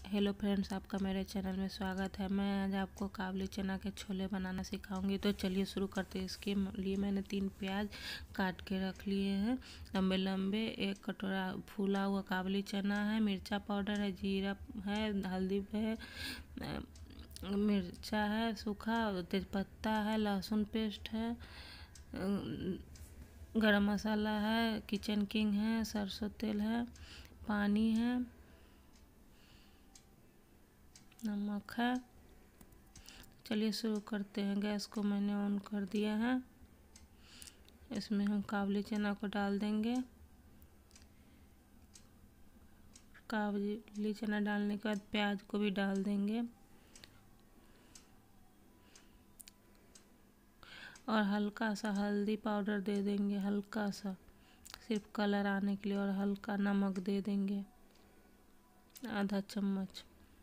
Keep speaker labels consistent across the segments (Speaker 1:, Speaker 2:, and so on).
Speaker 1: Hello friends, आपका मेरे channel में स्वागत है। मैं आज आपको काबुली चना के छोले बनाना सिखाऊंगी। तो चलिए शुरू करते हैं। इसके लिए मैंने 3 प्याज काट के रख लिए हैं लंबे लंबे। 1 कटोरा फूला हुआ काबुली चना है, मिर्चा पाउडर है, जीरा है, हल्दी है, मिर्चा है सूखा, तेज़पत्ता है, लहसुन पेस्ट है, गरम मसाला है, किचन किंग है, सरसों तेल है, पानी है, नमक है। चलिए शुरू करते हैं। गैस को मैंने ऑन कर दिया है। इसमें हम काबुली चना को डाल देंगे। काबुली चना डालने के बाद प्याज को भी डाल देंगे और हल्का सा हल्दी पाउडर दे देंगे, हल्का सा, सिर्फ कलर आने के लिए। और हल्का नमक दे देंगे, आधा चम्मच।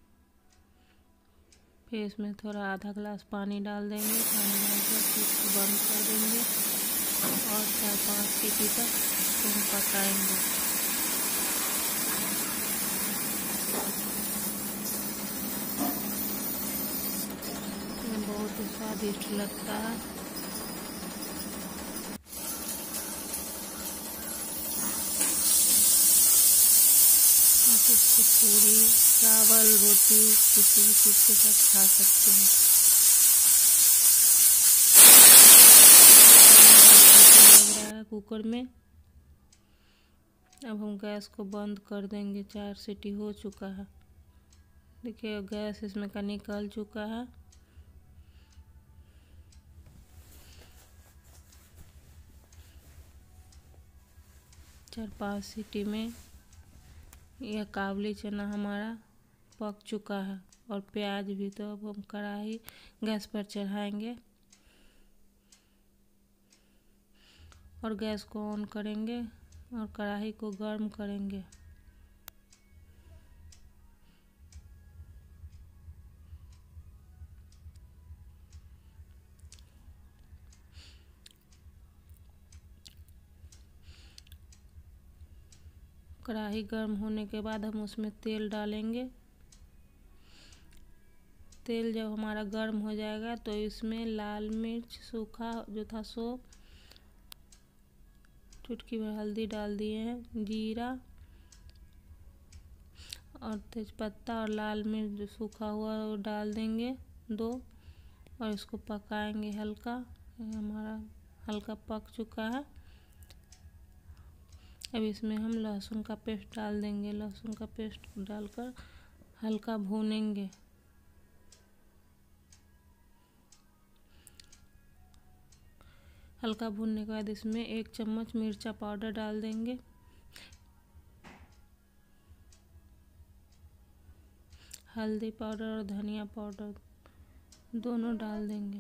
Speaker 1: फिर इसमें थोड़ा आधा गिलास पानी डाल देंगे। पानी डाल के इसको बंद कर देंगे और 4-5 सीटी तक इसको हम पकाएंगे। ये बहुत ही स्वादिष्ट लगता है। आप इसको पूरी, चावल, रोटी किसी भी चीज़ के साथ खा सकते हैं। लग रहा है कुकर में। अब हम गैस को बंद कर देंगे। 4 सीटी हो चुका है। देखिए गैस इसमें का निकल चुका है। चार 5 सीटी में यह काबुली चना हमारा पक चुका है और प्याज भी। तो अब हम कढ़ाई गैस पर चढ़ाएंगे और गैस को ऑन करेंगे और कढ़ाई को गर्म करेंगे। कढ़ाई गर्म होने के बाद हम उसमें तेल डालेंगे। तेल जब हमारा गर्म हो जाएगा तो इसमें लाल मिर्च सूखा जो था सो, चुटकी भर हल्दी डाल दिए हैं, जीरा और तेज़पत्ता और लाल मिर्च जो सूखा हुआ वो डाल देंगे 2 और इसको पकाएंगे हल्का। हमारा हल्का पक चुका है। अब इसमें हम लहसुन का पेस्ट डाल देंगे। लहसुन का पेस्ट डालकर हल्का भूनेंगे। हल्का भूनने के बाद इसमें 1 चम्मच मिर्चा पाउडर डाल देंगे, हल्दी पाउडर और धनिया पाउडर दोनों डाल देंगे।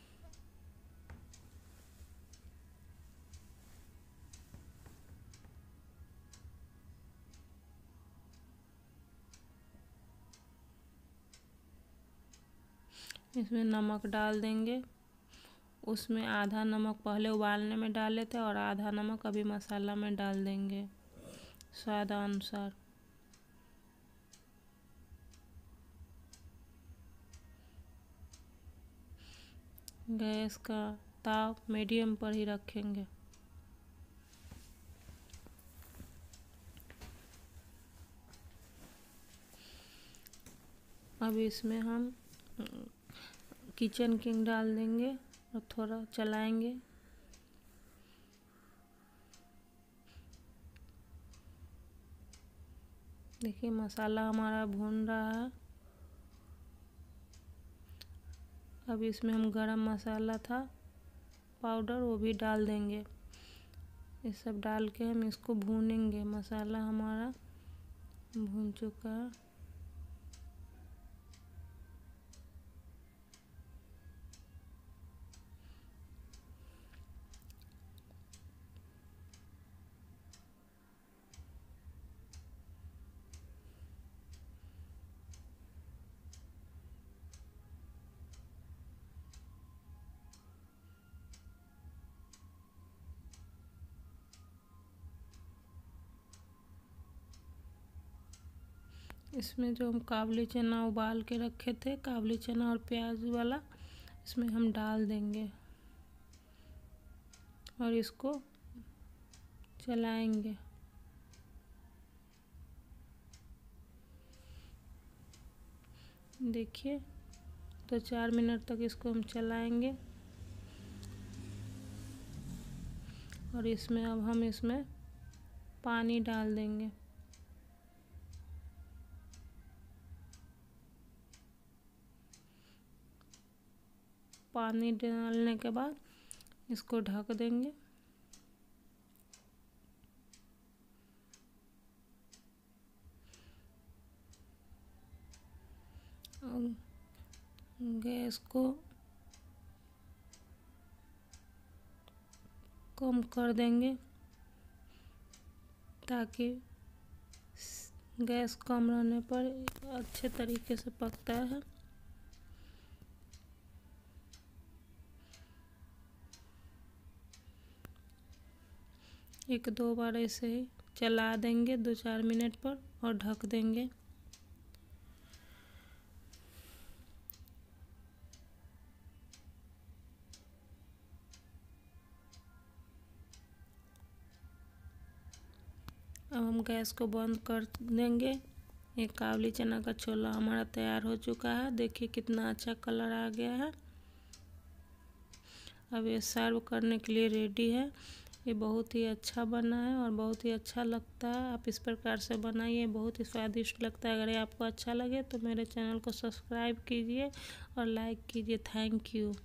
Speaker 1: इसमें नमक डाल देंगे। उसमें आधा नमक पहले उबालने में डाले थे और आधा नमक अभी मसाला में डाल देंगे स्वाद अनुसार। गैस का ताव मीडियम पर ही रखेंगे। अब इसमें हम किचन किंग डाल देंगे और थोड़ा चलाएंगे। देखिए मसाला हमारा भून रहा है। अब इसमें हम गरम मसाला था पाउडर वो भी डाल देंगे। ये सब डाल के हम इसको भूनेंगे। मसाला हमारा भून चुका है। इसमें जो हम काबुली चना उबाल के रखे थे, काबुली चना और प्याज वाला, इसमें हम डाल देंगे और इसको चलाएंगे। देखिए, तो 4 मिनट तक इसको हम चलाएंगे और इसमें अब हम इसमें पानी डाल देंगे। पानी डालने के बाद इसको ढक देंगे। और गैस को कम कर देंगे ताकि गैस कम रहने पर अच्छे तरीके से पकता है। एक दो बार ऐसे ही चला देंगे 2-4 मिनट पर और ढक देंगे। अब हम गैस को बंद कर देंगे। ये काबुली चना का छोला हमारा तैयार हो चुका है। देखिए कितना अच्छा कलर आ गया है। अब ये सर्व करने के लिए रेडी है। ये बहुत ही अच्छा बना है और बहुत ही अच्छा लगता है। आप इस प्रकार से बनाइए, बहुत ही स्वादिष्ट लगता है। अगर ये आपको अच्छा लगे तो मेरे चैनल को सब्सक्राइब कीजिए और लाइक कीजिए। Thank you.